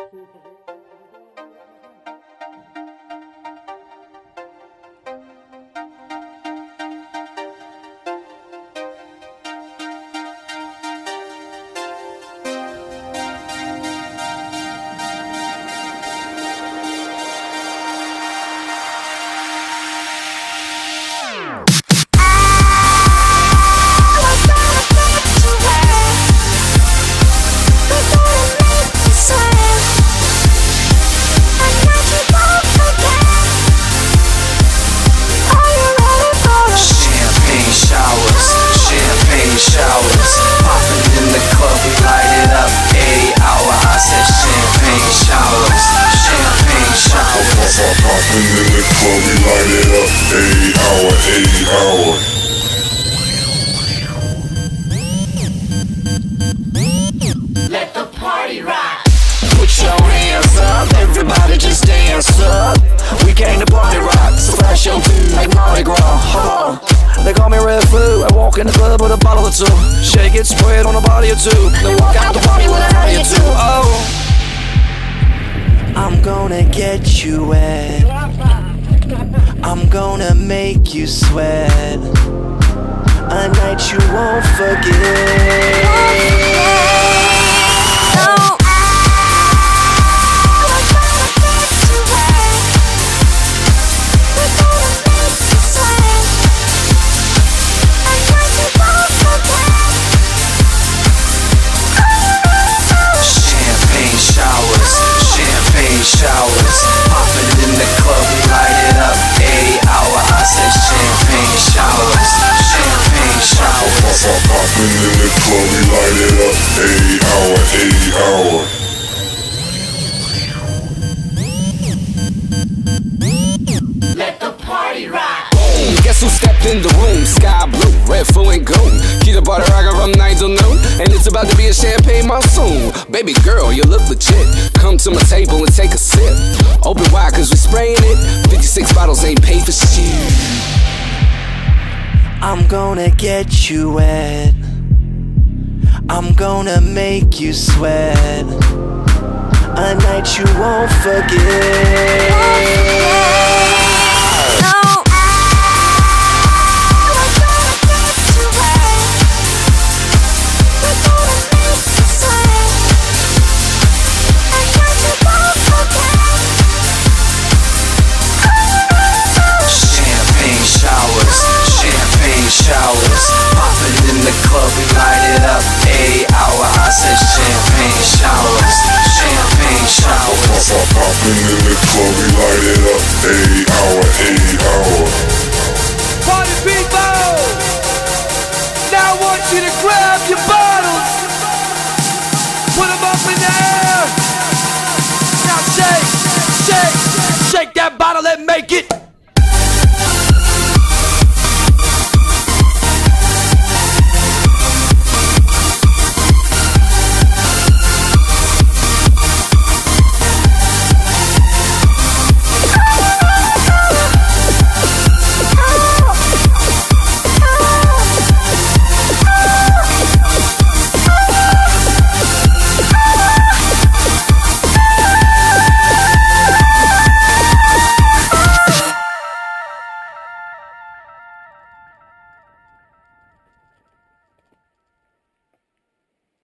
Let the party rock. Put your hands up, everybody just dance up. We came to party rock, so flash your feet like Mardi Gras. They call me Red Flu. I walk in the club with a bottle or two. Shake it, spray it on a body or two. Then walk out the party with a howdy or two. Oh, I'm gonna get you wet. I'm gonna make you sweat. A night you won't forget. Showers, popping in the club, we light it up. 80 hour, I said champagne showers, champagne showers. Popping in the club, we light it up. 80 hour, 80 hour. Let the party rock. Guess who stepped in the room? Sky blue, red, full and gold. Keep the party rockin' from 9 till noon, and it's about to be a champagne monsoon. Baby girl, you look legit. Come to my table and take a sip. Open wide cause we spraying it. 56 bottles ain't paid for shit. I'm gonna get you wet. I'm gonna make you sweat. A night you won't forget. Showers, popping in the club, we light it up. 80 hour, I said champagne showers, champagne showers. Popping in the club, we light it up. 80 hour, 80 hour. Party people, now I want you to grab your bottles, put them up in the air. Now shake, shake, shake that bottle and make it.